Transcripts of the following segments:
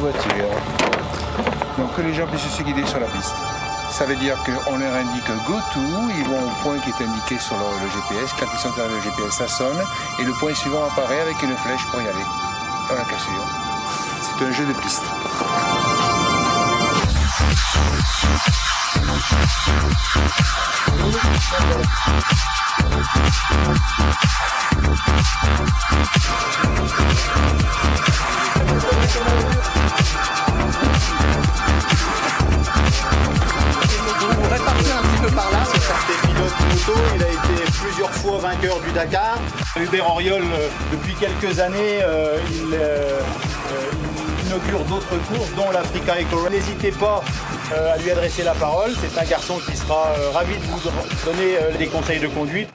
voitures. Donc que les gens puissent se guider sur la piste. Ça veut dire qu'on leur indique go to, ils vont au point qui est indiqué sur le GPS. Quand ils sont arrivés au GPS, ça sonne et le point suivant apparaît avec une flèche pour y aller. Dans la cassure. C'est un jeu de piste. Il a été plusieurs fois vainqueur du Dakar. Hubert Auriol, depuis quelques années, il inaugure d'autres courses, dont l'Africa Eco Run. N'hésitez pas à lui adresser la parole. C'est un garçon qui sera ravi de vous donner des conseils de conduite.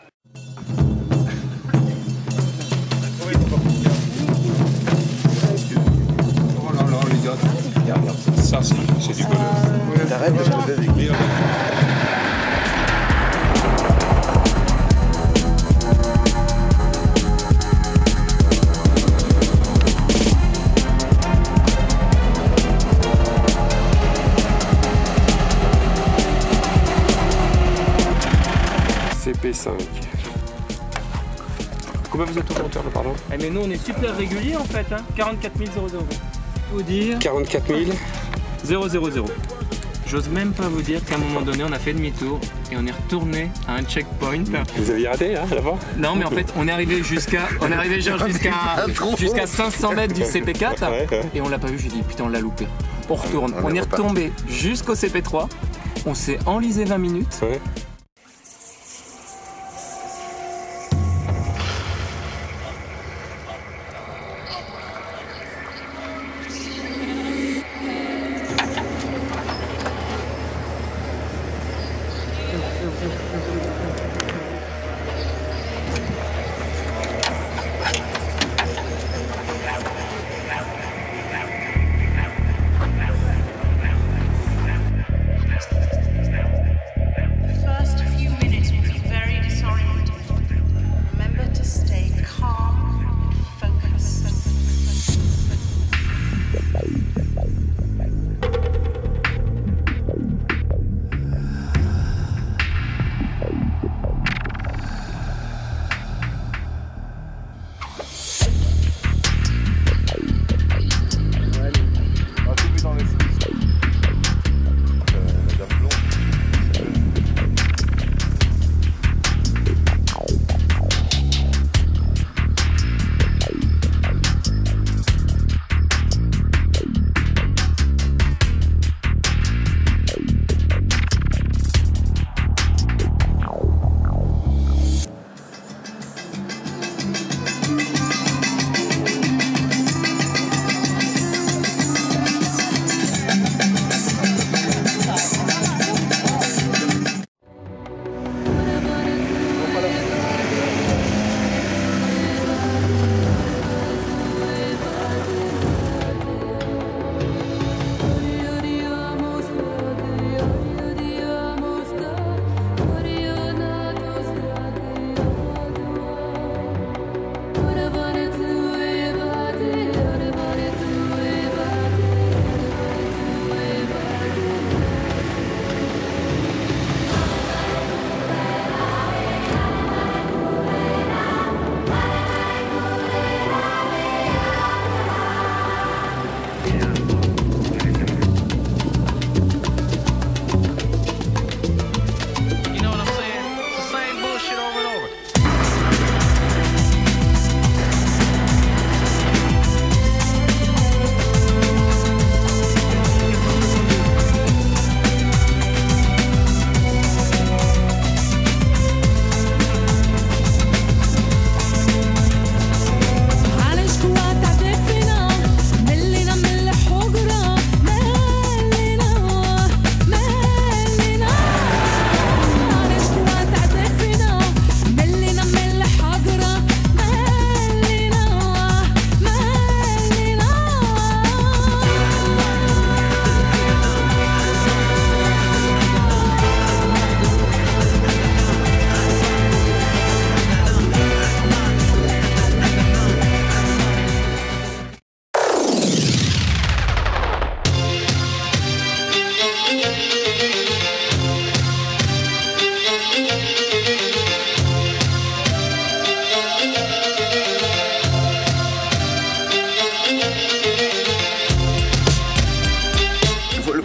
Oh là là, les gars. Ça, c'est du bonheur. T'arrêtes de se lever. CP5. Combien vous êtes au compteur là, pardon? Eh mais nous on est super réguliers en fait, hein. 44 000. Vous dire 44 000 000. J'ose même pas vous dire qu'à un moment donné on a fait demi-tour et on est retourné à un checkpoint. Vous aviez raté hein, là-bas? Non mais en fait on est arrivé jusqu'à 500 mètres du CP4 et on l'a pas vu. J'ai dit putain on l'a loupé. On retourne. On est retombé jusqu'au CP3. On s'est enlisé 20 minutes. Ouais.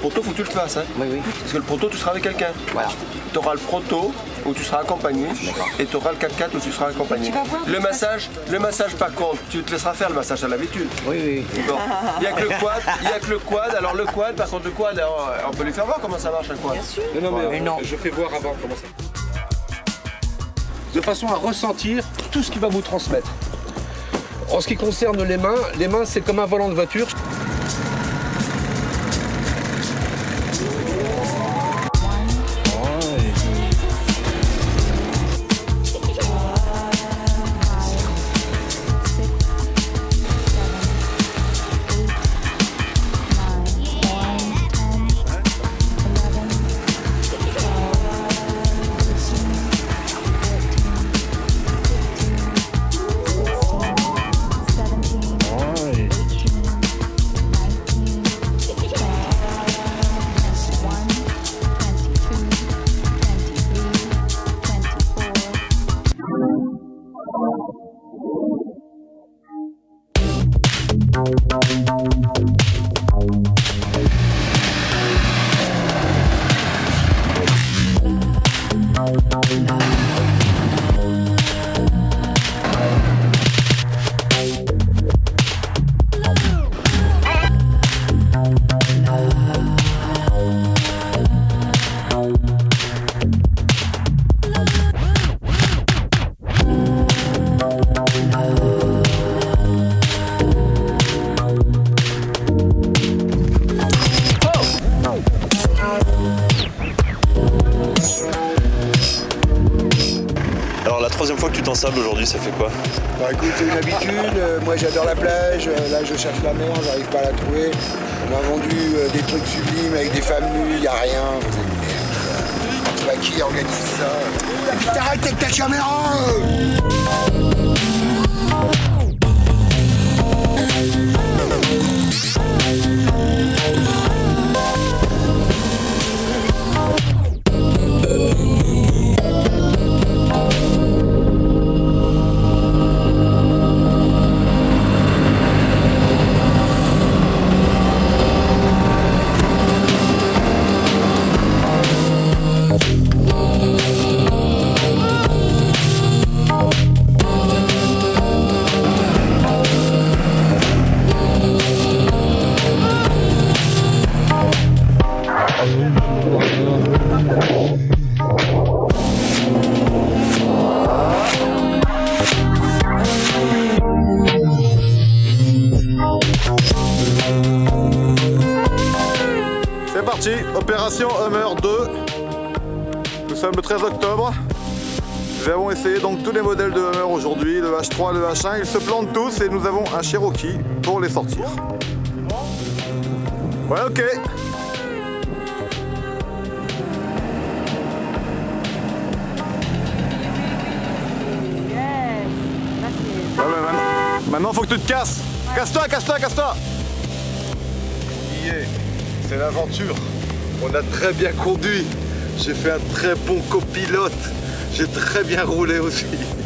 proto, faut que tu le fasses. Hein. Oui, oui. Parce que le proto, tu seras avec quelqu'un. Voilà. Tu auras le proto où tu seras accompagné et tu auras le 4x4 où tu seras accompagné. Le massage par contre, tu te laisseras faire le massage à l'habitude. Oui, oui. Bon. Il n'y a que le quad, Alors le quad, par contre le quad, on peut lui faire voir comment ça marche un quad. Bien sûr. Non, mais non. Je fais voir avant comment ça. De façon à ressentir tout ce qu'il va vous transmettre. En ce qui concerne les mains c'est comme un volant de voiture. Alors la troisième fois que tu t'ensables aujourd'hui, ça fait quoi? Bah écoute, c'est une habitude, moi j'adore la plage, là je cherche la mer, j'arrive pas à la trouver. On m'a vendu des trucs sublimes avec des femmes nues, y a rien, vous êtes merde. Tu vois qui organise ça? Et puis t'arrêtes avec ta caméra! C'est parti, opération Hummer 2. Nous sommes le 13 octobre. Nous avons essayé donc tous les modèles de Hummer aujourd'hui, le H3, le H1. Ils se plantent tous et nous avons un Cherokee pour les sortir. Ouais, ok. Ouais, maintenant faut que tu te casses. Casse-toi, casse-toi, casse-toi. C'est l'aventure. On a très bien conduit. J'ai fait un très bon copilote. J'ai très bien roulé aussi.